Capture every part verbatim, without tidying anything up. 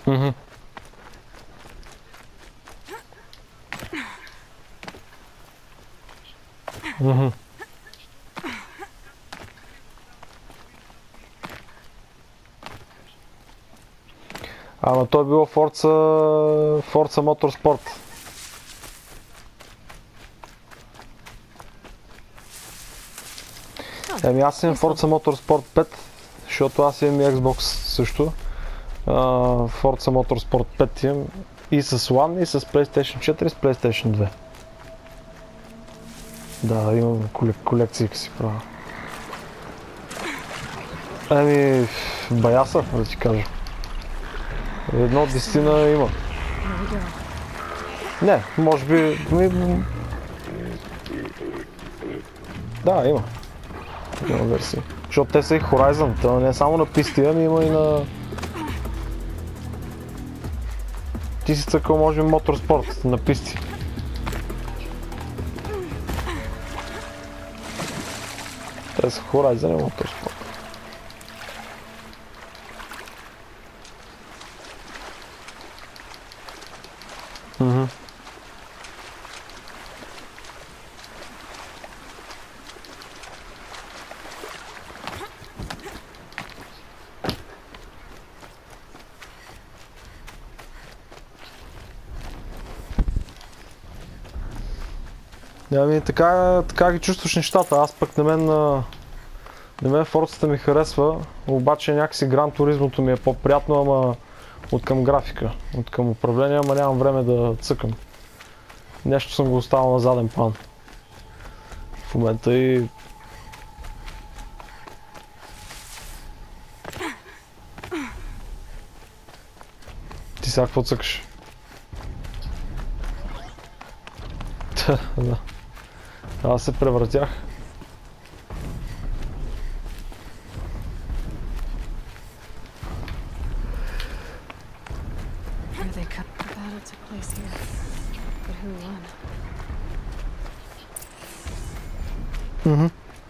Мгм. Мгм. Ама то е било Forza, Forza Motorsport. Еми аз имам Forza Motorsport пет, защото аз имам и Xbox също. Uh, Forza Motorsport пет имам и с One, и с PlayStation четири, и с PlayStation две. Да, имам колекции си правя. Еми, бая да ти кажа. Едно от десетина има. Не, може би... Ми... Да, има. Има версии. Защото те са и Horizon, това не е само на писти, ами има и на... Ти си цъкал може би Motorsport на писти. Те са Horizon и Motorsport. Мгм. Ами така, така ги чувстваш нещата. Аз пък на мен на, на мен Форцата ми харесва, обаче някакси Гран Туризмото ми е по-приятно, ама от към графика, от към управление, ама нямам време да цъкам. Нещо съм го оставил на заден план в момента и... Ти сега какво цъкаш? Да. Аз се превратях. Мгм.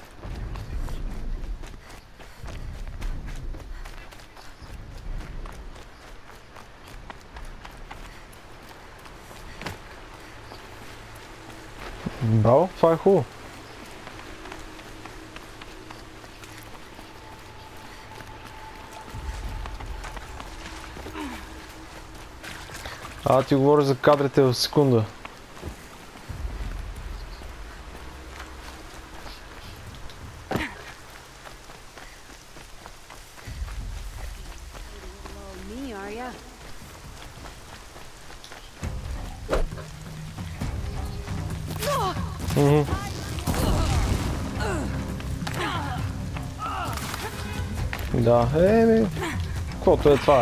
Браво, това е хубаво. А, ти говориш за кадрите в секунда. Мгм. Да, еми, каквото е това е.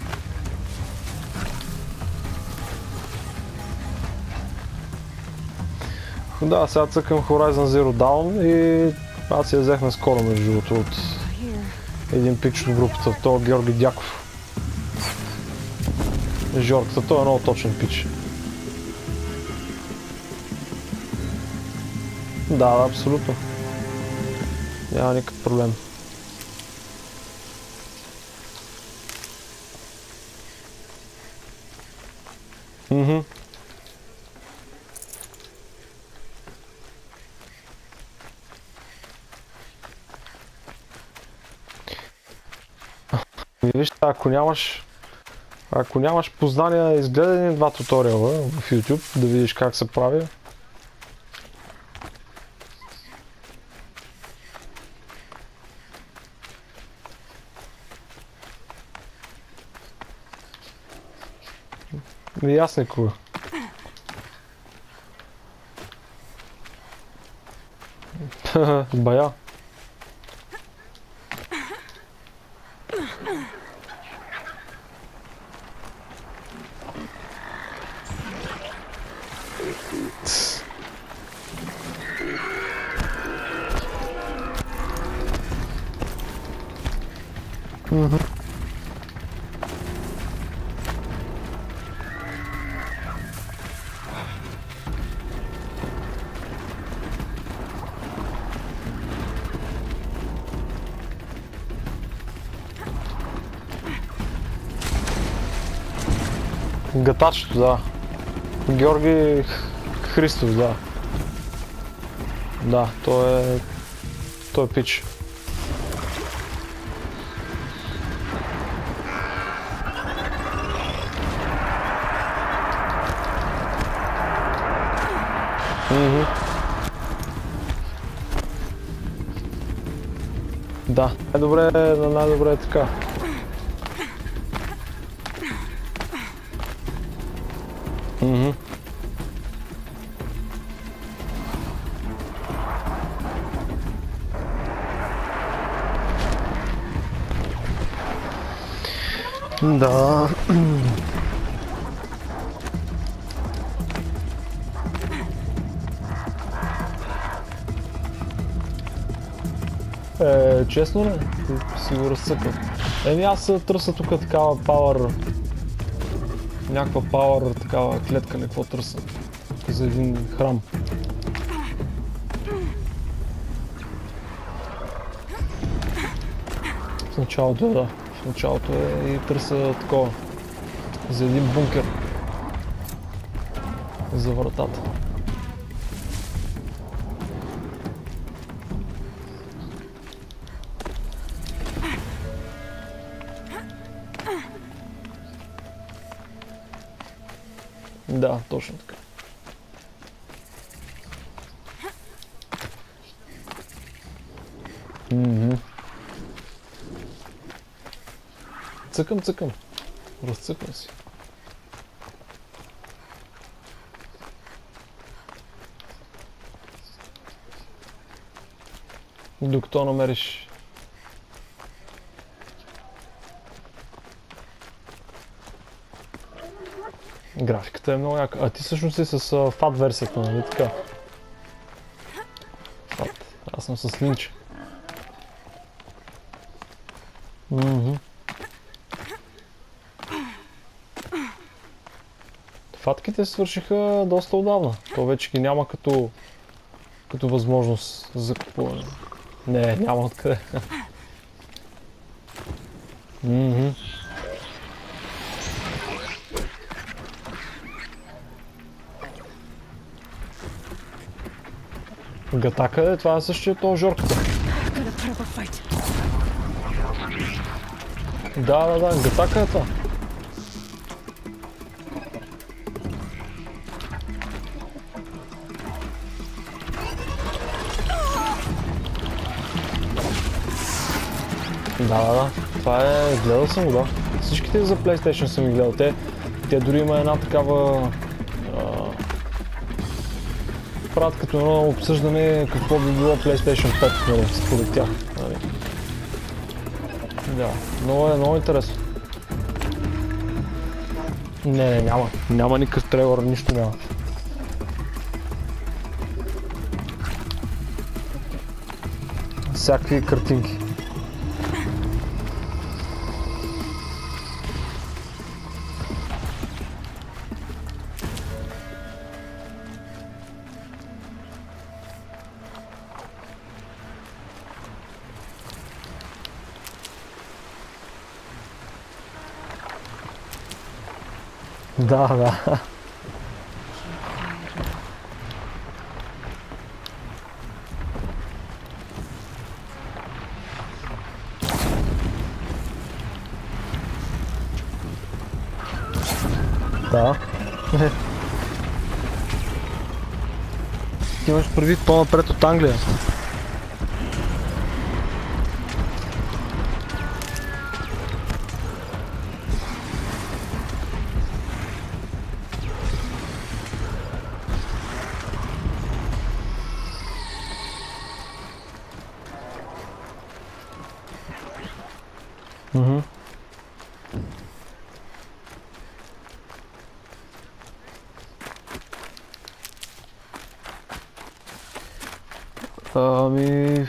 Да, сега цъкам Horizon Zero Dawn и аз я взехме скоро между другото от един пич от групата, това Георги Дяков. Жорката, той е много точен пич. Да, да, абсолютно. Няма никакъв проблем. Мгм. Виж, ако нямаш ако нямаш познания, изгледай един-два туториала в YouTube, да видиш как се прави. И аз никога. Бая. Мгм. Гатачето, да. Георги Христов, да. Да, той е... той е пич. Мхм. Да, най-добре е, най-добре е така. Мхм. Да. Е, честно ли? Ти си го разцъкал. Еми аз търся тук такава пауър... някаква пауър, такава клетка, какво търся. За един храм. В началото е, да. В началото е и търся такова. За един бункер. За вратата. Да, точно така. Мхм. Цъкам, цъкам. Разцъкам си. Докато намериш. Графиката е много яка. А ти всъщност си с uh, фат версията, нали така? Фат. Аз съм с линч. Мхм. Фатките свършиха доста отдавна. То вече ги няма като, като възможност за купуване. Не, няма откъде. Мхм. Гатака е, това е същия то жорката. Да, да, да, гатака е това. Да, да, да. Това е... гледал съм го, да. Всичките за PlayStation съм ги гледал. Те, те дори има една такава... А... правят като едно обсъждане какво би било PlayStation пет, нали, според тях. Нали. Да, много е, много интересно. Не, не, няма. Няма никакъв трейлър, нищо няма. Всякакви картинки. Да, да. Да. Ти имаш предвид по-напред от Англия. Мгм. Ами...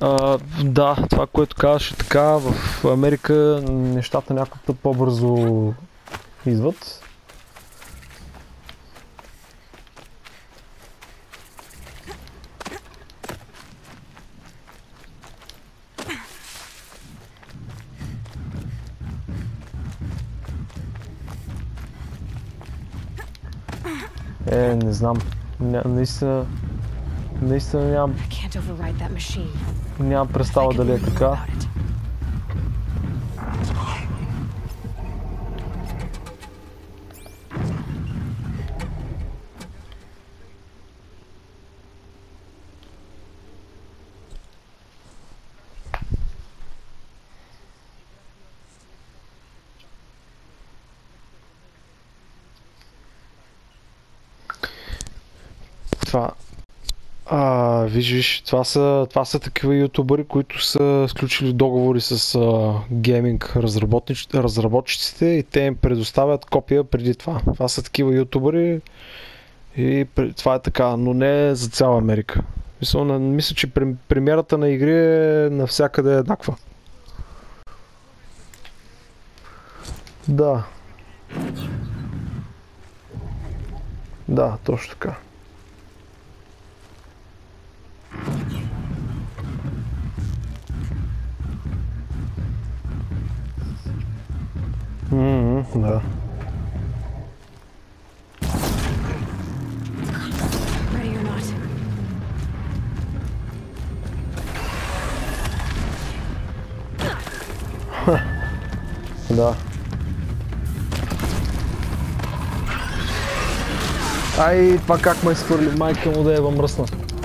А, да, това, което казваш е така, в Америка нещата някакво по-бързо идват. Е, не знам. Ня, наистина, наистина нямам, нямам представа дали е така. Това, а, виж, виж, това са, това са такива ютубъри, които са сключили договори с а, гейминг разработчиците и те им предоставят копия преди това. Това са такива ютубъри и това е така, но не за цяла Америка. Мисля, мисля че премиерата на игри е навсякъде еднаква. Да. Да, точно така. Ммм, да. Ха. Да. Ай, това как ме изхвърли, майка му да ева мръсна.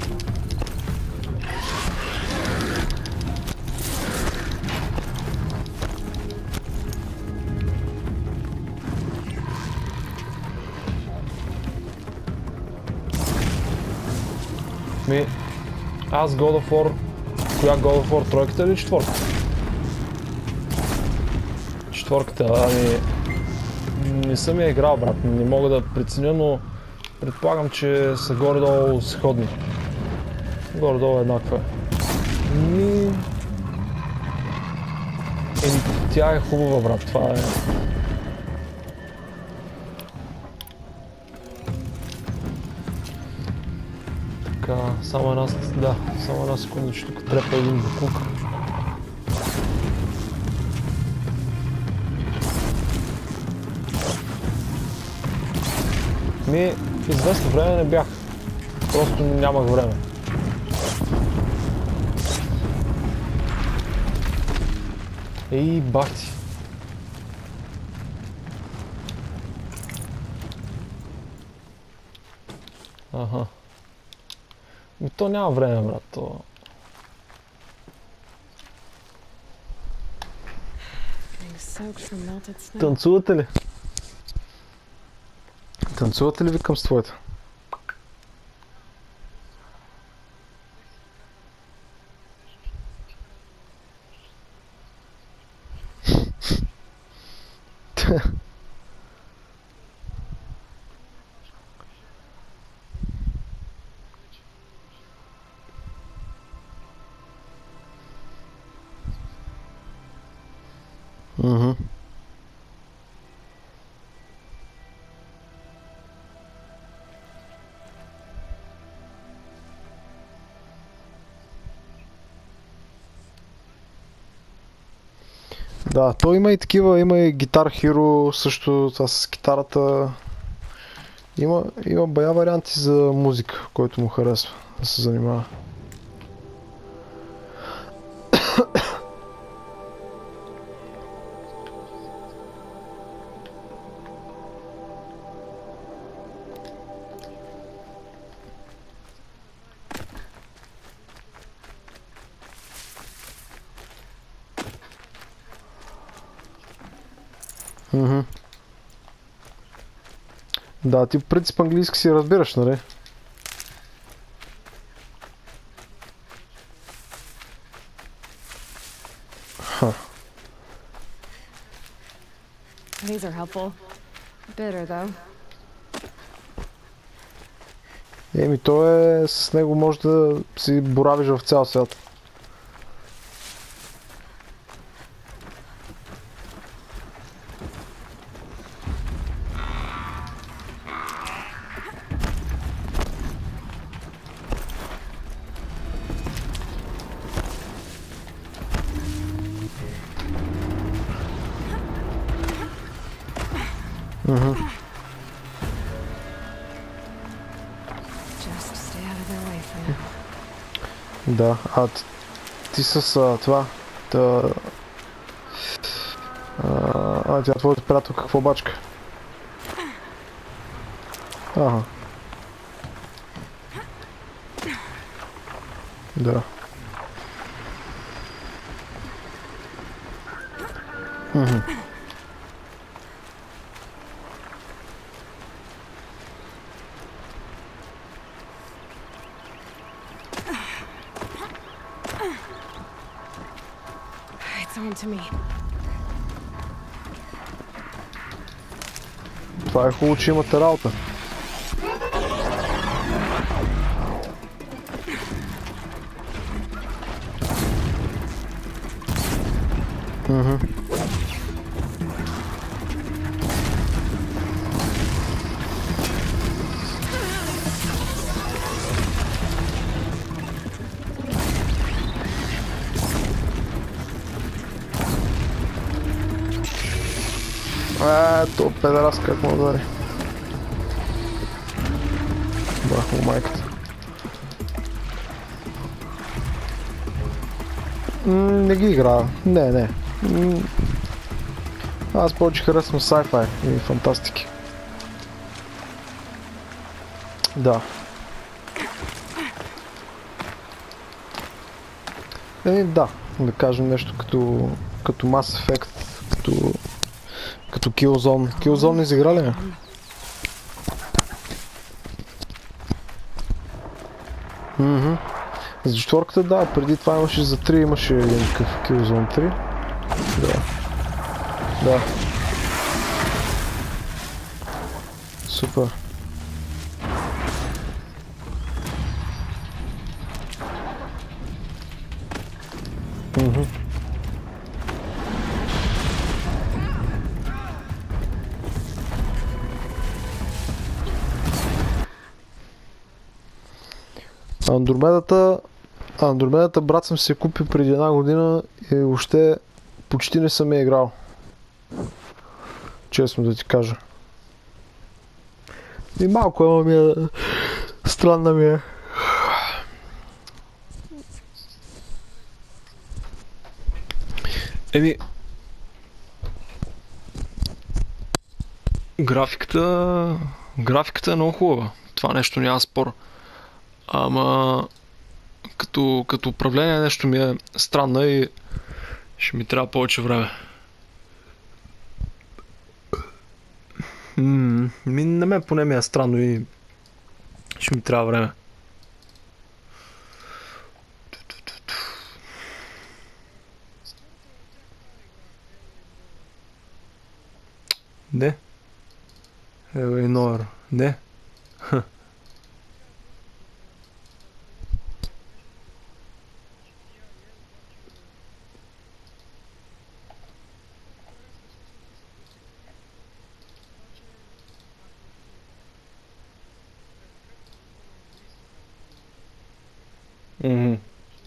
Ми, аз God of War, коя God of War, тройката или четворката? Четворката, ами, не съм я играл, брат, не мога да преценя, но предполагам, че са горе-долу сходни. Горе-долу еднаква. Ми... Еми, тя е хубава, брат, това е... Така, само една, да, само една секунда, че тук трепа един буклук. Ми, в известно време не бях. Просто нямах време. Ей, бахти. Аха. И то няма време, брат. То... Танцувате ли? Танцувате ли, викам, с твоята? Мгм. Да, то има и такива, има и Guitar Hero, също това с китарата. Има, има бая варианти за музика, който му харесва да се занимава. Мгм. Да, ти в принцип английски си разбираш, нали? Ха. These are helpful. Bitter though. Еми, то е, с него може да си боравиш в цял свят. Мгм. Just stay out of their way for now. Да, а ти, ти с а, това, та... А, а тя твоята приятелка какво бачка? Ага. Да. Мгм. It's on to me. Това е хубаво, че имате работа. Мгм. А, то педерас как му удари. Бах му майката. М, не ги играя. Не, не. М, аз повече харесвам sci-fi и фантастики. Да. Е, да. Да кажем нещо като, като Mass Effect, като, като Killzone. Killzone изиграли ли? Мгм. За четвърката, да, преди това имаше за три, имаше един такъв Killzone три. Да. Да. Супер. Мгм. Андромедата, Андромедата брат съм се купил преди една година и въобще почти не съм я играл. Честно да ти кажа. И малко ама ми е... странна ми е. Еми... Графиката... Графиката е много хубава. Това нещо няма спор. Ама... Като, като управление нещо ми е странно и ще ми трябва повече време. Ммм, ми на мен поне ми е странно и ще ми трябва време. Не. Елейнор. Не. Ха. Мгм.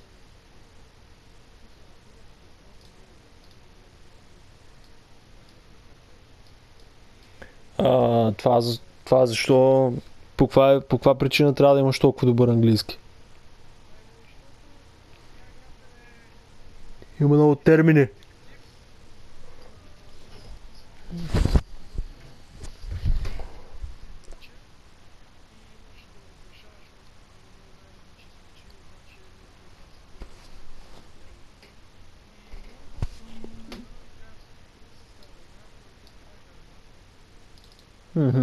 А, това, за- това защо... По каква, е- по каква причина трябва да имаш толкова добър английски? Има много термини. Мгм.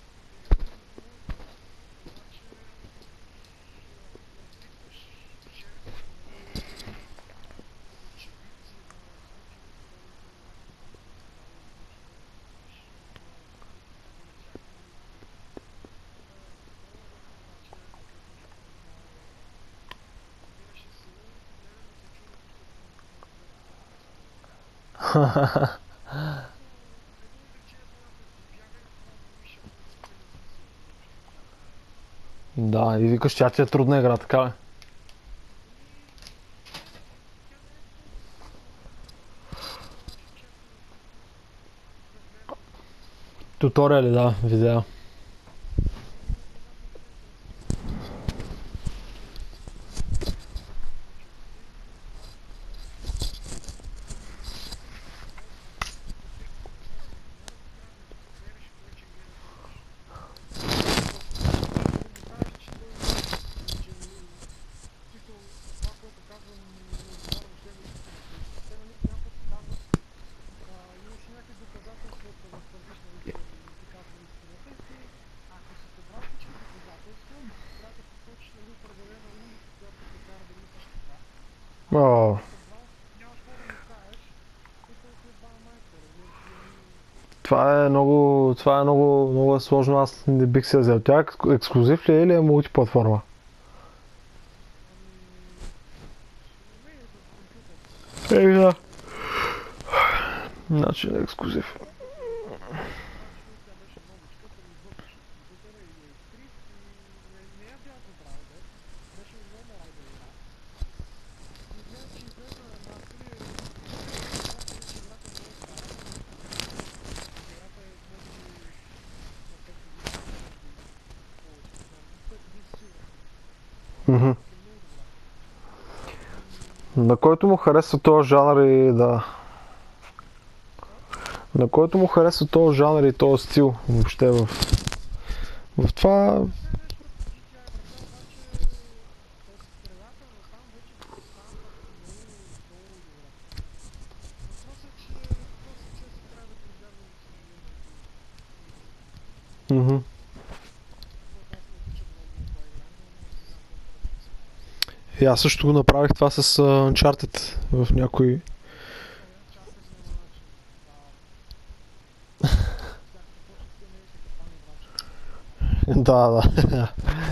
Да, и викаш, тя ти е трудна игра, така е. Туториали, да, видеа. О, това е много, това е много, много е сложно, аз не бих се взел. Тя ек- ексклюзив ли е или е мултиплатформа? Ей, да. Значи е ексклюзив. Мгм. На който му харесва този жанр и да. На който му харесва този жанр и този стил въобще в, в това. Мгм. И аз също го направих това с uh, Uncharted в някой. Да, да.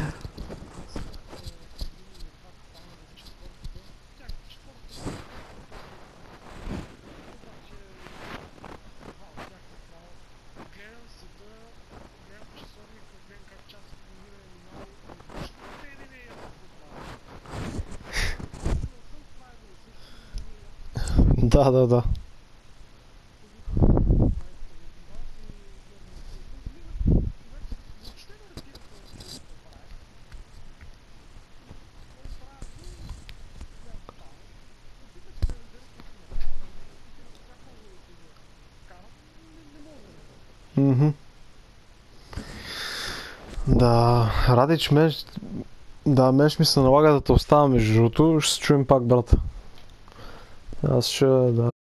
Да, да, да. Мгм. Да, Радич, мен, да, мен ще ми се налага да те оставя между другото. Ще се чуем пак, брат. Аз ще, да.